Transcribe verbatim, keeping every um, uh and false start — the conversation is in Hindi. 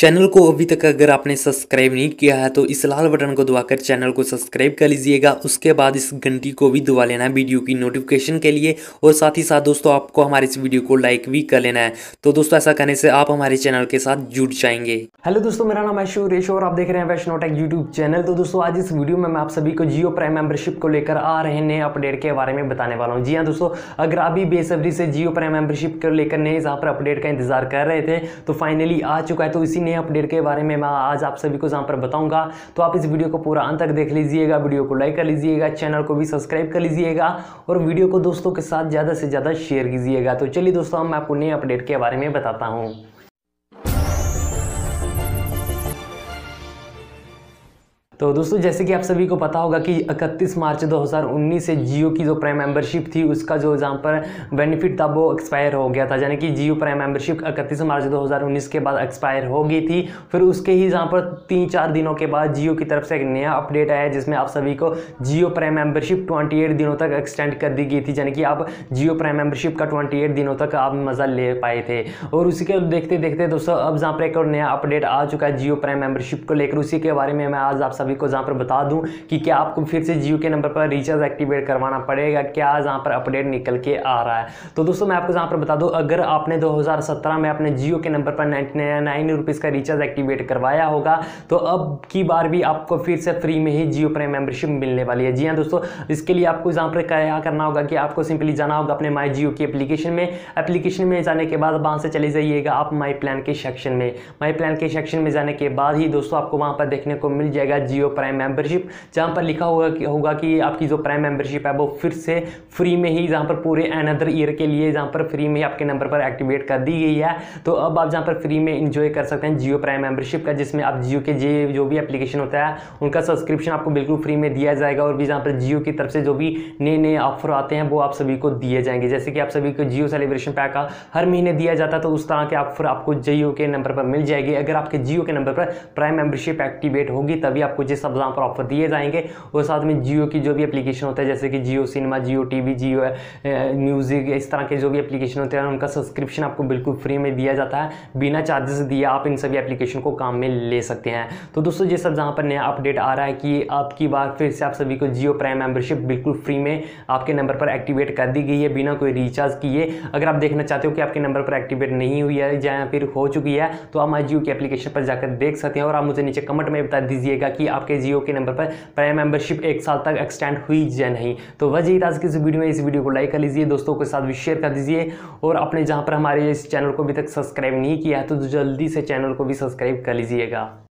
चैनल को अभी तक अगर आपने सब्सक्राइब नहीं किया है तो इस लाल बटन को दबाकर चैनल को सब्सक्राइब कर लीजिएगा। उसके बाद इस घंटी को भी दबा लेना है वीडियो की नोटिफिकेशन के लिए, और साथ ही साथ दोस्तों आपको हमारे इस वीडियो को लाइक भी कर लेना है। तो दोस्तों ऐसा करने से आप हमारे चैनल के साथ जुड़ जाएंगे। हेलो दोस्तों, मेरा नाम है सुरेश और आप देख रहे हैं वैष्णो टेक यूट्यूब चैनल। तो दोस्तों आज इस वीडियो में मैं आप सभी को जियो प्राइम मेंबरशिप को लेकर आ रहे नए अपडेट के बारे में बताने वाला हूं। जी हां दोस्तों, अगर आप भी बेसब्री से जियो प्राइम मेंबरशिप को लेकर नए जहां पर अपडेट का इंतजार कर रहे थे तो फाइनली आ चुका है। तो इसी नए अपडेट के बारे में मैं आज आप सभी को जहां पर बताऊंगा। तो आप इस वीडियो को पूरा अंत तक देख लीजिएगा, वीडियो को लाइक कर लीजिएगा, चैनल को भी सब्सक्राइब कर लीजिएगा और वीडियो को दोस्तों के साथ ज़्यादा से ज़्यादा शेयर कीजिएगा। तो चलिए दोस्तों, मैं आपको नए अपडेट के बारे में बताता हूँ। तो दोस्तों जैसे कि आप सभी को पता होगा कि इकतीस मार्च दो हज़ार उन्नीस से जियो की जो प्राइम मेंबरशिप थी उसका जो जहाँ पर बेनिफिट था वो एक्सपायर हो गया था। यानी कि जियो प्राइम मेंबरशिप इकतीस मार्च दो हज़ार उन्नीस के बाद एक्सपायर हो गई थी। फिर उसके ही जहाँ पर तीन चार दिनों के बाद जियो की तरफ से एक नया अपडेट आया जिसमें आप सभी को जियो प्राइम मेंबरशिप अट्ठाईस दिनों तक एक्सटेंड कर दी गई थी। यानी कि आप जियो प्राइम मेंबरशिप का अट्ठाईस दिनों तक आप मज़ा ले पाए थे। और उसी के देखते देखते दोस्तों अब जहाँ पर एक और नया अपडेट आ चुका है जियो प्राइम मेंबरशिप को लेकर। उसी के बारे में मैं आज आप सभी को जहां पर बता दूं कि क्या आपको फिर से जियो के नंबर पर रिचार्ज एक्टिवेट करवाना पड़ेगा, क्या जहां पर अपडेट निकल के आ रहा है। तो दोस्तों मैं आपको जहां पर बता दूं, अगर आपने दो हज़ार सत्रह में अपने जियो के नंबर पर निन्यानवे रुपीस का रिचार्ज एक्टिवेट करवाया होगा तो अब की बार भी आपको फिर से फ्री में ही जियो प्राइम मेंबरशिप मिलने वाली है। जी हां दोस्तों, इसके लिए आपको जहां पर क्या करना होगा कि आपको सिंपली जाना होगा अपने माई जियो की एप्लीकेशन में। एप्लीकेशन में जाने के बाद वहां से चले जाइएगा आप माई प्लान के सेक्शन में। माई प्लान के सेक्शन में जाने के बाद ही दोस्तों आपको वहां पर देखने को मिल जाएगा जियो प्राइम मेंबरशिप, जहां पर लिखा होगा कि होगा कि आपकी जो प्राइम मेंबरशिप है वो फिर से फ्री में ही जहां पर पूरे अनदर ईयर के लिए जहां पर फ्री में आपके नंबर पर एक्टिवेट कर दी गई है। तो अब आप जहां पर फ्री में एंजॉय कर सकते हैं जियो प्राइम मेंबरशिप का, जिसमें आप जियो के जे जो भी एप्लीकेशन होता है उनका सब्सक्रिप्शन आपको बिल्कुल फ्री में दिया जाएगा। और भी जहां पर जियो की तरफ से जो भी नए नए ऑफर आते हैं वो आप सभी को दिए जाएंगे। जैसे कि आप सभी को जियो सेलिब्रेशन पैक का हर महीने दिया जाता है, तो उस तरह के ऑफर आपको जियो के नंबर पर मिल जाएगी। अगर आपके जियो के नंबर पर प्राइम मेंबरशिप एक्टिवेट होगी तभी आपको ये सब जहां पर ऑफर दिए जाएंगे। और साथ में जियो की जो भी एप्लीकेशन होता है जैसे कि Jio cinema, Jio TV, Jio music, इस तरह के जो भी एप्लीकेशन होते हैं उनका सब्सक्रिप्शन आपको बिल्कुल फ्री में दिया जाता है। बिना चार्जेस दिए आप इन सभी एप्लीकेशन को काम में ले सकते हैं। तो दोस्तों ये सब जहाँ पर नया अपडेट आ रहा है कि आपकी बार फिर से आप सभी को जियो प्राइम मेंबरशिप बिल्कुल फ्री में आपके नंबर पर एक्टिवेट कर दी गई है बिना कोई रिचार्ज किए। अगर आप देखना चाहते हो कि आपके नंबर पर एक्टिवेट नहीं हुई है या फिर हो चुकी है तो आप माई जियो की एप्लीकेशन पर जाकर देख सकते हैं। और आप मुझे नीचे कमेंट में बता दीजिएगा कि आपके जियो के नंबर पर प्राइम मेंबरशिप एक साल तक एक्सटेंड हुई या नहीं। तो वजह आज की इस वीडियो में इस वीडियो को लाइक कर लीजिए, दोस्तों के साथ भी शेयर कर दीजिए और अपने जहां पर हमारे इस चैनल को अभी तक सब्सक्राइब नहीं किया है तो जल्दी से चैनल को भी सब्सक्राइब कर लीजिएगा।